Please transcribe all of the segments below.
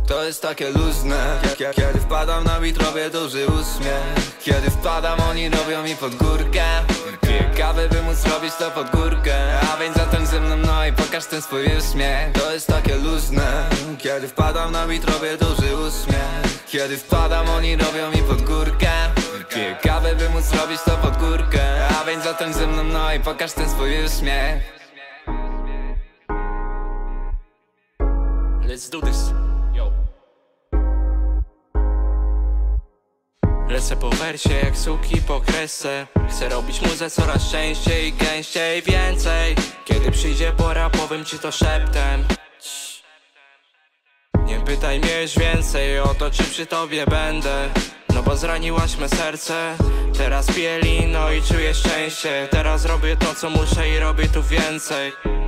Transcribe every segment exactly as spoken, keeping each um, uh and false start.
To jest takie luźne, kiedy wpadam na beat, robię duży uśmiech. Kiedy wpadam, oni robią mi pod górkę. Piję kawę, by móc robić to pod górkę. A więc zatem ze mną, no i pokaż ten swój uśmiech. To jest takie luźne, kiedy wpadam na beat, robię duży uśmiech. Kiedy wpadam, oni robią mi pod górkę. Piję kawę, by móc robić to pod górkę. A więc zatem ze mną, no i pokaż ten swój uśmiech. Let's do this. Yo. Lecę po wersie jak suki po kresce. Chcę robić muzę coraz częściej, gęściej, więcej. Kiedy przyjdzie pora, powiem ci to szeptem. Nie pytaj mnie już więcej o to, czy przy tobie będę. No bo zraniłaś me serce. Teraz piję no i czuję szczęście. Teraz robię to, co muszę i robię tu więcej.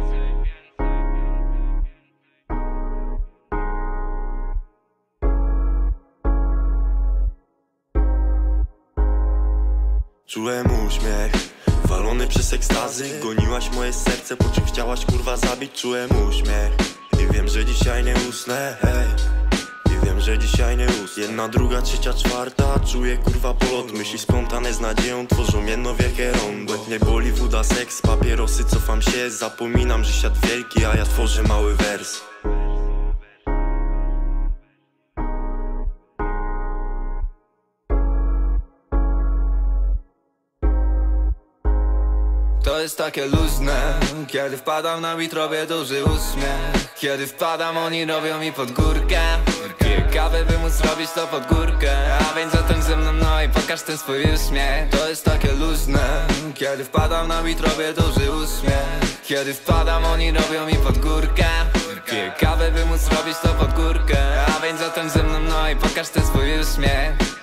Czułem uśmiech, walony przez ekstazy. Goniłaś moje serce, po czym chciałaś kurwa zabić. Czułem uśmiech i wiem, że dzisiaj nie usnę, hej. I wiem, że dzisiaj nie usnę. Jedna, druga, trzecia, czwarta. Czuję kurwa polot. Myśli splątane z nadzieją tworzą jedno wielkie rondo. Nie boli woda, seks, papierosy, cofam się. Zapominam, że świat wielki, a ja tworzę mały wers. To jest takie luźne, kiedy wpadam na beat, robię duży uśmiech. Kiedy wpadam, oni robią mi pod górkę. Piję kawę, by móc robić to pod górkę. A więc zatem ze mną, no i pokaż ten swój uśmiech. To jest takie luźne, kiedy wpadam na beat, robię duży uśmiech. Kiedy wpadam, oni robią mi pod górkę. Piję kawę, by móc robić to pod górkę. A więc zatem ze mną, no i pokaż ten swój uśmiech.